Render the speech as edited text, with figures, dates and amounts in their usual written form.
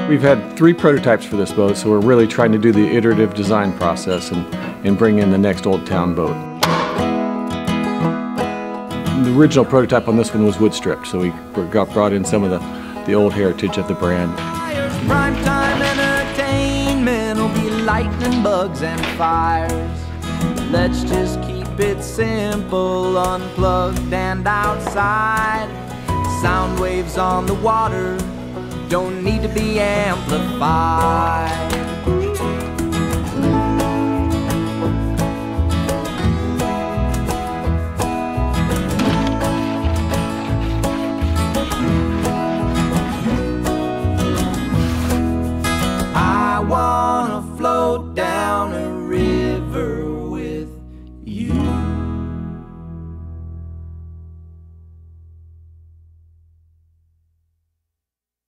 We've had 3 prototypes for this boat, so we're really trying to do the iterative design process and bring in the next Old Town boat. The original prototype on this one was wood stripped, so we brought in some of the old heritage of the brand. Primetime entertainment will be lightning, bugs, and fires. Let's just keep it simple, unplugged and outside. Sound waves on the water don't need to be amplified.